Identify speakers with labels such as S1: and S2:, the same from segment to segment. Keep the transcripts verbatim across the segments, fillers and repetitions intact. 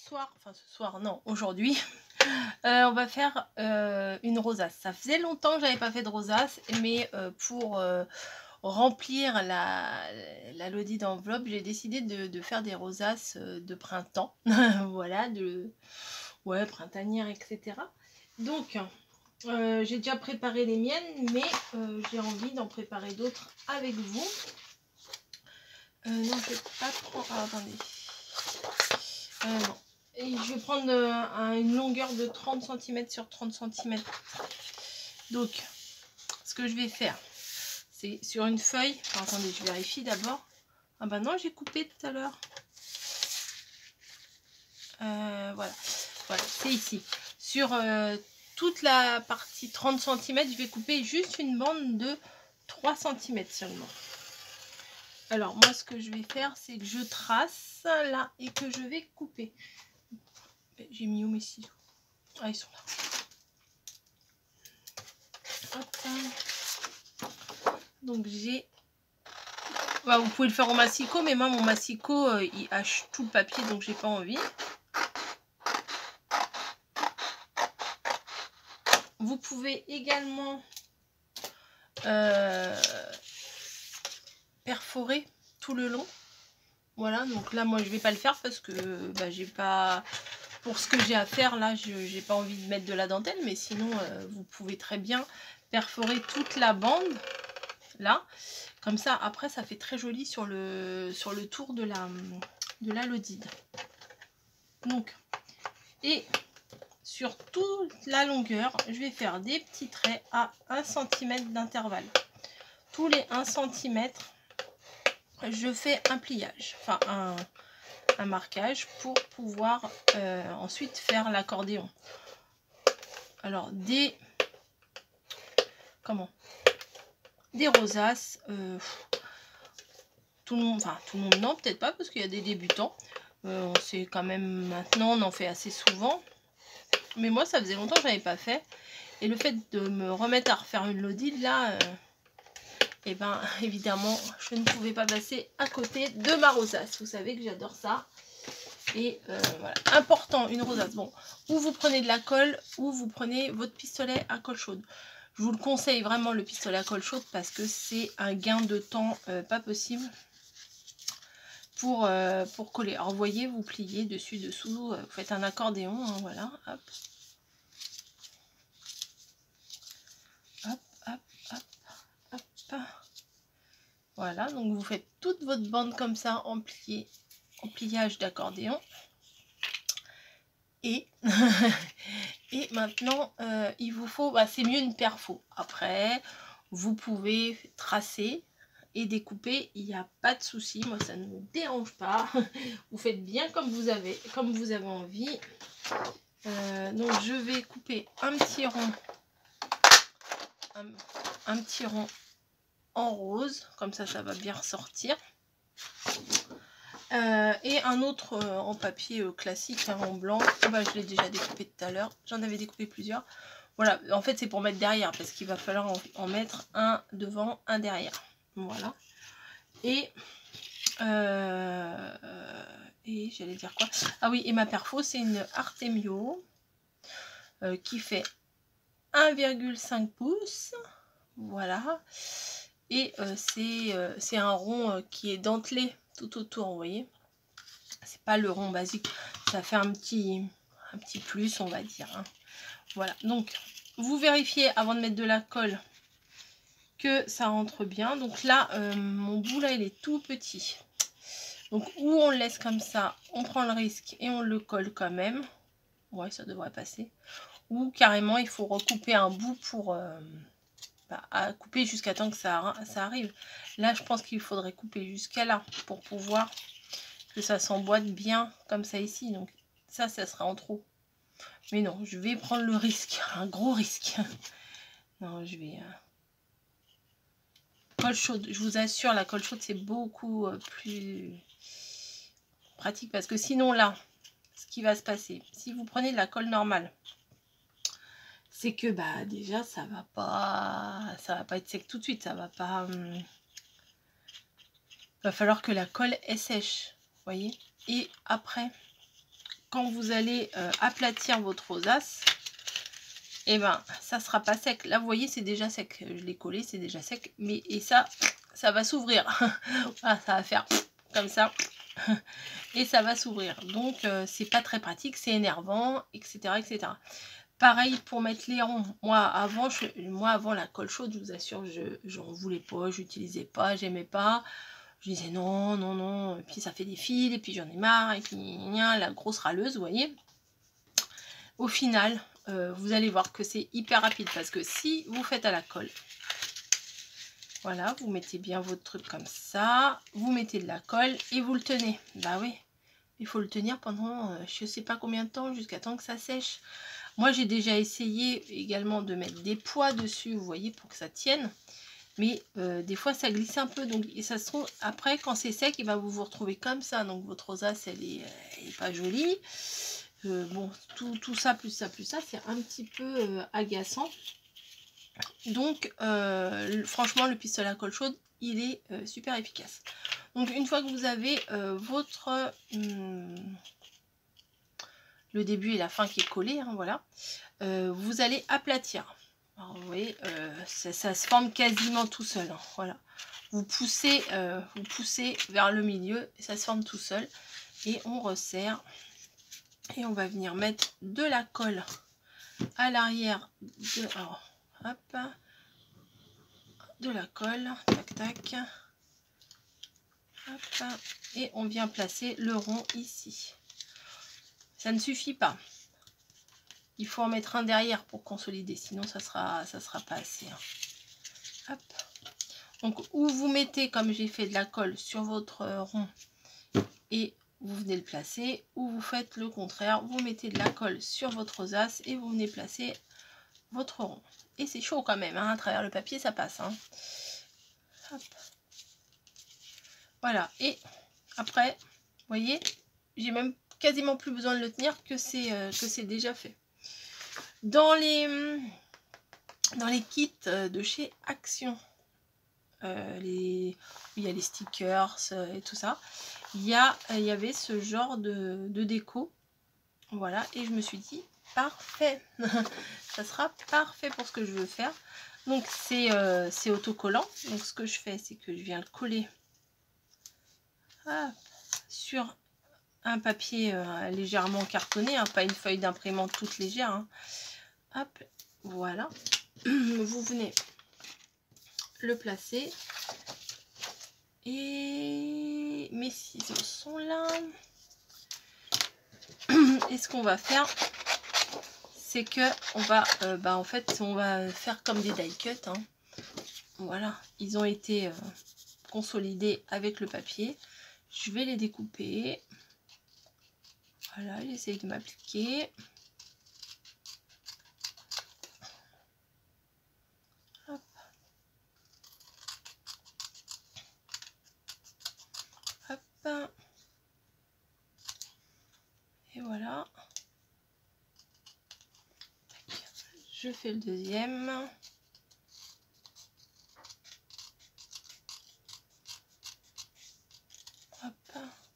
S1: soir, enfin ce soir, non, aujourd'hui, euh, on va faire euh, une rosace. Ça faisait longtemps que j'avais pas fait de rosace, mais euh, pour euh, remplir la, la lodi d'enveloppe, j'ai décidé de, de faire des rosaces de printemps. Voilà, de ouais, printanière, et cetera. Donc, euh, j'ai déjà préparé les miennes, mais euh, j'ai envie d'en préparer d'autres avec vous. Euh, non, je vais pas prendre. Ah, attendez. Euh, non. Et je vais prendre euh, une longueur de trente centimètres sur trente centimètres. Donc, ce que je vais faire, c'est sur une feuille. Enfin, attendez, je vérifie d'abord. Ah bah non, j'ai coupé tout à l'heure. Euh, voilà, voilà, c'est ici. Sur euh, toute la partie trente centimètres, je vais couper juste une bande de trois centimètres seulement. Alors, moi, ce que je vais faire, c'est que je trace là et que je vais couper. J'ai mis où mes ciseaux? Ah, ils sont là. Hop. Donc, j'ai... Bah, vous pouvez le faire au massicot, mais moi, mon massicot, euh, il hache tout le papier, donc j'ai pas envie. Vous pouvez également euh, perforer tout le long. Voilà, donc là, moi, je vais pas le faire parce que bah, j'ai pas... Pour ce que j'ai à faire, là, je n'ai pas envie de mettre de la dentelle, mais sinon, euh, vous pouvez très bien perforer toute la bande, là. Comme ça, après, ça fait très joli sur le, sur le tour de la, de la lodide. Donc, et sur toute la longueur, je vais faire des petits traits à un centimètre d'intervalle. Tous les un centimètre, je fais un pliage, enfin un... un marquage pour pouvoir euh, ensuite faire l'accordéon. Alors des comment des rosaces, euh, tout le monde, enfin tout le monde non, peut-être pas parce qu'il y a des débutants. Euh, on sait quand même maintenant, on en fait assez souvent. Mais moi, ça faisait longtemps que je n'avais pas fait. Et le fait de me remettre à refaire une lodide là, euh, et ben évidemment, je ne pouvais pas passer à côté de ma rosace. Vous savez que j'adore ça. Et euh, voilà, important, une rosace. Bon, ou vous prenez de la colle, ou vous prenez votre pistolet à colle chaude. Je vous le conseille vraiment, le pistolet à colle chaude, parce que c'est un gain de temps euh, pas possible pour, euh, pour coller. Alors, vous voyez, vous pliez dessus, dessous, euh, vous faites un accordéon, hein, voilà, hop. Hop, hop, hop, hop. Voilà, donc vous faites toute votre bande comme ça, en, plié, en pliage d'accordéon. Et, et maintenant, euh, il vous faut, bah, c'est mieux une perfo. Après, vous pouvez tracer et découper, il n'y a pas de souci. Moi, ça ne me dérange pas. Vous faites bien comme vous avez, comme vous avez envie. Euh, donc, je vais couper un petit rond, un, un petit rond en rose. Comme ça, ça va bien ressortir. Euh, et un autre euh, en papier euh, classique, hein, en blanc. Bah, je l'ai déjà découpé tout à l'heure. J'en avais découpé plusieurs. Voilà, en fait c'est pour mettre derrière parce qu'il va falloir en, en mettre un devant, un derrière. Voilà. Et euh, et j'allais dire quoi? Ah oui, et ma perfo c'est une Artemio euh, qui fait un virgule cinq pouces. Voilà. Et euh, c'est euh, c'est un rond euh, qui est dentelé tout autour, vous voyez. C'est pas le rond basique, ça fait un petit, un petit plus, on va dire. Hein. Voilà, donc vous vérifiez avant de mettre de la colle que ça rentre bien. Donc là, euh, mon bout là, il est tout petit. Donc ou on le laisse comme ça, on prend le risque et on le colle quand même. Ouais, ça devrait passer. Ou carrément, il faut recouper un bout pour euh, bah, à couper jusqu'à temps que ça, ça arrive. Là, je pense qu'il faudrait couper jusqu'à là pour pouvoir que ça s'emboîte bien comme ça ici. Donc ça, ça sera en trop. Mais non, je vais prendre le risque, un gros risque. Non, je vais... Euh... Colle chaude, je vous assure, la colle chaude, c'est beaucoup euh, plus pratique. Parce que sinon, là, ce qui va se passer, si vous prenez de la colle normale, c'est que, bah, déjà, ça va pas... Ça va pas être sec tout de suite, ça va pas... Hum... Il va falloir que la colle est sèche, vous voyez. Et après, quand vous allez euh, aplatir votre rosace, et eh ben ça sera pas sec. Là vous voyez c'est déjà sec, je l'ai collé, c'est déjà sec, mais et ça ça va s'ouvrir. Voilà, ça va faire comme ça et ça va s'ouvrir, donc euh, c'est pas très pratique, c'est énervant, etc etc. Pareil pour mettre les ronds. Moi avant je, moi avant la colle chaude, je vous assure, je n'en voulais pas, j'utilisais pas, j'aimais pas. Je disais non, non, non, et puis ça fait des fils, et puis j'en ai marre, et puis la grosse râleuse, vous voyez. Au final, euh, vous allez voir que c'est hyper rapide, parce que si vous faites à la colle, voilà, vous mettez bien votre truc comme ça, vous mettez de la colle, et vous le tenez. Bah oui, il faut le tenir pendant, euh, je sais pas combien de temps, jusqu'à temps que ça sèche. Moi, j'ai déjà essayé également de mettre des poids dessus, vous voyez, pour que ça tienne. Mais euh, des fois ça glisse un peu, donc et ça se trouve après quand c'est sec, et ben vous vous retrouvez comme ça, donc votre rosace elle est, elle est pas jolie. Euh, bon, tout, tout ça plus ça plus ça, c'est un petit peu euh, agaçant. Donc euh, franchement le pistolet à colle chaude il est euh, super efficace. Donc une fois que vous avez euh, votre hum, le début et la fin qui est collé, hein, voilà, euh, vous allez aplatir. Alors, vous voyez, euh, ça, ça se forme quasiment tout seul. Hein, voilà. Vous poussez, euh, vous poussez vers le milieu et ça se forme tout seul. Et on resserre. Et on va venir mettre de la colle à l'arrière de, alors, hop, de la colle. Tac, tac. Hop, et on vient placer le rond ici. Ça ne suffit pas. Il faut en mettre un derrière pour consolider, sinon ça sera, ça sera pas assez. Hein. Hop. Donc, ou vous mettez, comme j'ai fait, de la colle sur votre rond et vous venez le placer, ou vous faites le contraire, vous mettez de la colle sur votre rosace et vous venez placer votre rond. Et c'est chaud quand même, hein, à travers le papier, ça passe. Hein. Hop. Voilà, et après, vous voyez, j'ai même quasiment plus besoin de le tenir que c'est euh, que c'est déjà fait. Dans les, dans les kits de chez Action, euh, les, il y a les stickers euh, et tout ça, il y, a, il y avait ce genre de, de déco. Voilà, et je me suis dit, parfait, ça sera parfait pour ce que je veux faire. Donc c'est euh, autocollant, donc ce que je fais, c'est que je viens le coller ah, sur un papier euh, légèrement cartonné, hein, pas une feuille d'imprimante toute légère. Hein. Hop, voilà. Vous venez le placer. Et mes ciseaux sont là. Et ce qu'on va faire, c'est que on va, euh, bah en fait, on va faire comme des die cut. Hein. Voilà, ils ont été euh, consolidés avec le papier. Je vais les découper. Voilà, j'essaye de m'appliquer. Hop. Hop. Et voilà. Je fais le deuxième. Hop.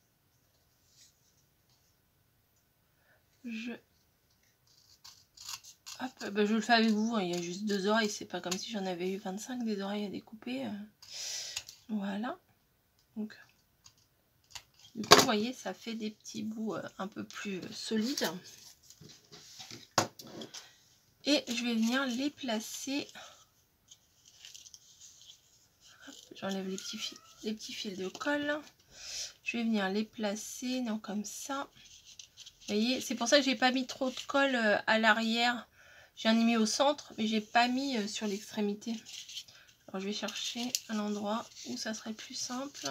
S1: Je... Hop, bah je le fais avec vous, hein. Il y a juste deux oreilles, c'est pas comme si j'en avais eu vingt-cinq des oreilles à découper. Voilà. Donc, du coup, vous voyez, ça fait des petits bouts un peu plus solides. Et je vais venir les placer. J'enlève les petits fils, les petits fils de colle. Je vais venir les placer, non, comme ça. Vous voyez, c'est pour ça que j'ai pas mis trop de colle à l'arrière. J'en ai mis au centre, mais j'ai pas mis sur l'extrémité. Alors je vais chercher un endroit où ça serait plus simple.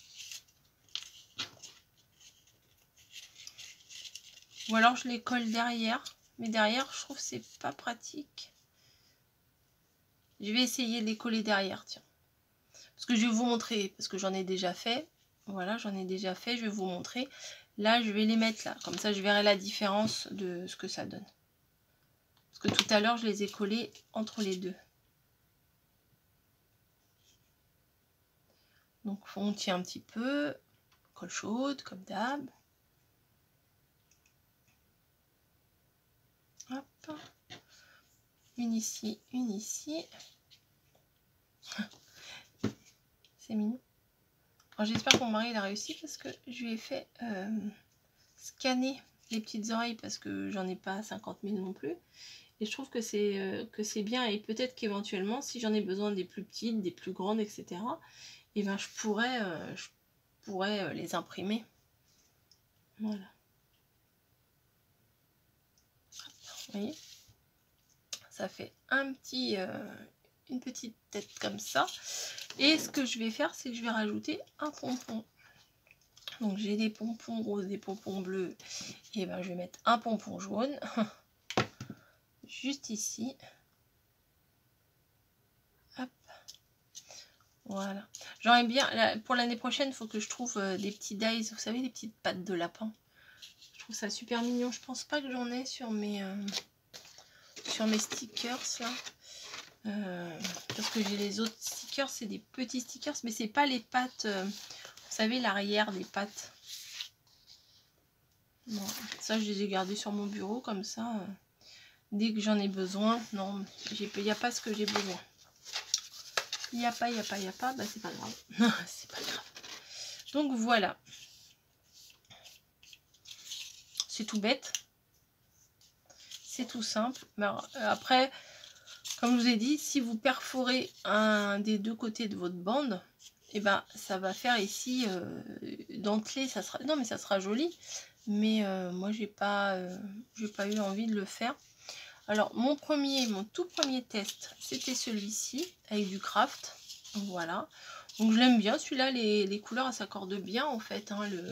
S1: Ou alors je les colle derrière. Mais derrière, je trouve que c'est pas pratique. Je vais essayer de les coller derrière, tiens. Parce que je vais vous montrer, parce que j'en ai déjà fait. Voilà, j'en ai déjà fait, je vais vous montrer. Là, je vais les mettre là. Comme ça, je verrai la différence de ce que ça donne. Parce que tout à l'heure, je les ai collés entre les deux. Donc, on tient un petit peu. Colle chaude, comme d'hab. une ici, une ici. C'est mignon. J'espère que mon mari il a réussi parce que je lui ai fait euh, scanner les petites oreilles parce que j'en ai pas cinquante mille non plus. Et je trouve que c'est euh, que c'est bien, et peut-être qu'éventuellement, si j'en ai besoin des plus petites, des plus grandes, et cetera, et ben je pourrais, euh, je pourrais euh, les imprimer. Voilà. Vous voyez, ça fait un petit, euh, une petite tête comme ça. Et ce que je vais faire, c'est que je vais rajouter un pompon. Donc j'ai des pompons roses, des pompons bleus, et ben je vais mettre un pompon jaune juste ici. Hop. Voilà. J'aimerais bien, pour l'année prochaine, il faut que je trouve des petits dies, vous savez, des petites pattes de lapin. Je trouve ça super mignon. Je pense pas que j'en ai sur mes euh, sur mes stickers là. Euh, parce que j'ai les autres stickers, c'est des petits stickers, mais c'est pas les pattes, euh, vous savez, l'arrière des pattes. Bon, ça, je les ai gardés sur mon bureau comme ça. Euh, dès que j'en ai besoin, non, il n'y a pas ce que j'ai besoin. Il n'y a pas, il n'y a pas, il n'y a pas, bah c'est pas grave. C'est pas grave. Donc voilà. C'est tout bête. C'est tout simple. Mais alors, après, comme je vous ai dit, si vous perforez un des deux côtés de votre bande, et eh ben ça va faire ici euh, dentelé, ça sera. Non mais ça sera joli. Mais euh, moi j'ai pas euh, j'ai pas eu envie de le faire. Alors mon premier, mon tout premier test, c'était celui-ci, avec du craft. Voilà. Donc je l'aime bien, celui-là, les, les couleurs s'accordent bien en fait. Hein, le,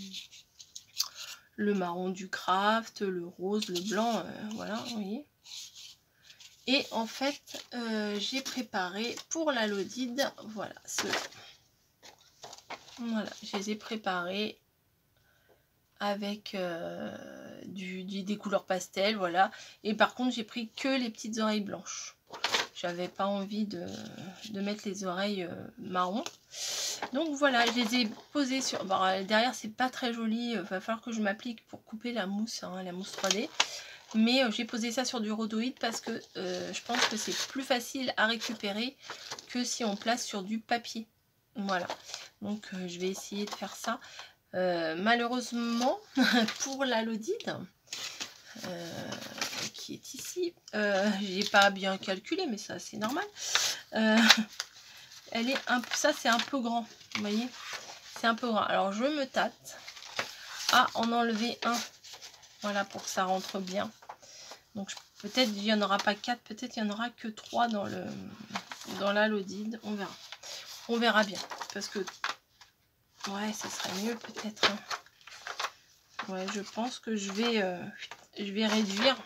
S1: le marron du craft, le rose, le blanc, euh, voilà, vous voyez. Et en fait, euh, j'ai préparé pour la Lodide, voilà, ceux-là. Voilà, je les ai préparés avec euh, du, du, des couleurs pastel, voilà. Et par contre, j'ai pris que les petites oreilles blanches. J'avais pas envie de, de mettre les oreilles euh, marron. Donc voilà, je les ai posées sur... Bon, derrière, c'est pas très joli. Il va falloir que je m'applique pour couper la mousse, hein, la mousse trois D. Mais euh, j'ai posé ça sur du rhodoïde parce que euh, je pense que c'est plus facile à récupérer que si on place sur du papier. Voilà. Donc euh, je vais essayer de faire ça. Euh, malheureusement, pour la Lodide, euh, qui est ici, euh, j'ai pas bien calculé, mais ça c'est normal. Euh, elle est un ça c'est un peu grand, vous voyez, c'est un peu grand. Alors je me tâte à en enlever un, voilà, pour que ça rentre bien. Donc peut-être il n'y en aura pas quatre, peut-être il n'y en aura que trois dans le dans la Lodide, on verra. On verra bien, parce que ouais, ça serait mieux peut-être. Hein. Ouais, je pense que je vais euh, je vais réduire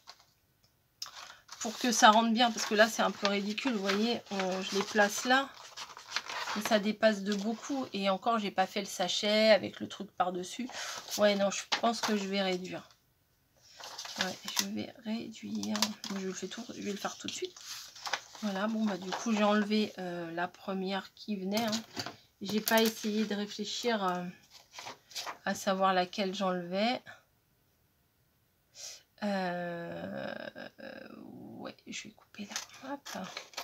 S1: pour que ça rentre bien, parce que là c'est un peu ridicule, vous voyez, on, je les place là et ça dépasse de beaucoup, et encore j'ai pas fait le sachet avec le truc par dessus. Ouais, non, je pense que je vais réduire. Ouais, je vais réduire, je le fais tout, je vais le faire tout de suite. Voilà, bon bah du coup j'ai enlevé euh, la première qui venait, hein. J'ai pas essayé de réfléchir euh, à savoir laquelle j'enlevais. Euh, euh, ouais, je vais couper là. Hop.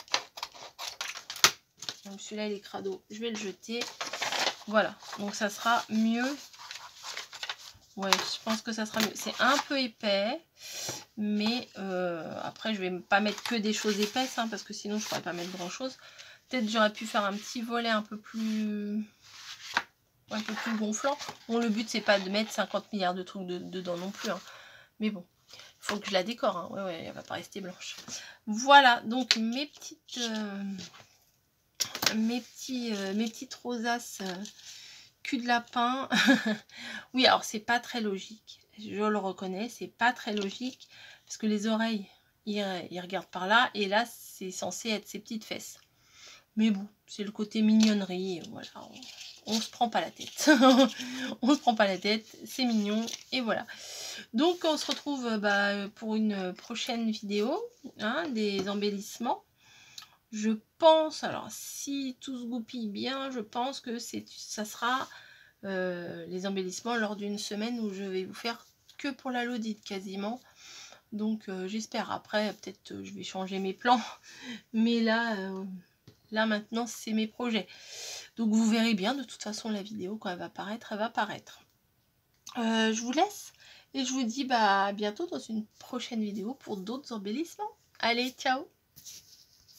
S1: Donc celui-là il est crado, je vais le jeter. Voilà, donc ça sera mieux. Ouais, je pense que ça sera mieux. C'est un peu épais, mais euh, après je vais pas mettre que des choses épaisses, hein, parce que sinon je pourrais pas mettre grand chose. Peut-être j'aurais pu faire un petit volet un peu plus un peu plus gonflant. Bon, le but c'est pas de mettre cinquante milliards de trucs de, dedans non plus, hein. Mais bon, il faut que je la décore, hein. Ouais, ouais, elle va pas rester blanche. Voilà, donc mes petites euh, mes petits euh, mes petites rosaces euh, cul de lapin. Oui, alors c'est pas très logique, je le reconnais, c'est pas très logique, parce que les oreilles ils, ils regardent par là, et là c'est censé être ses petites fesses. Mais bon, c'est le côté mignonnerie, voilà, on, on se prend pas la tête. On se prend pas la tête, c'est mignon, et voilà. Donc on se retrouve bah, pour une prochaine vidéo, hein, des embellissements. Je pense, alors si tout se goupille bien, je pense que c'est ça sera euh, les embellissements lors d'une semaine où je vais vous faire que pour la Lodide quasiment. Donc euh, j'espère. Après, peut-être euh, je vais changer mes plans. Mais là, euh, là maintenant, c'est mes projets. Donc vous verrez bien, de toute façon, la vidéo, quand elle va paraître, elle va paraître. Euh, je vous laisse. Et je vous dis bah, à bientôt dans une prochaine vidéo pour d'autres embellissements. Allez, ciao!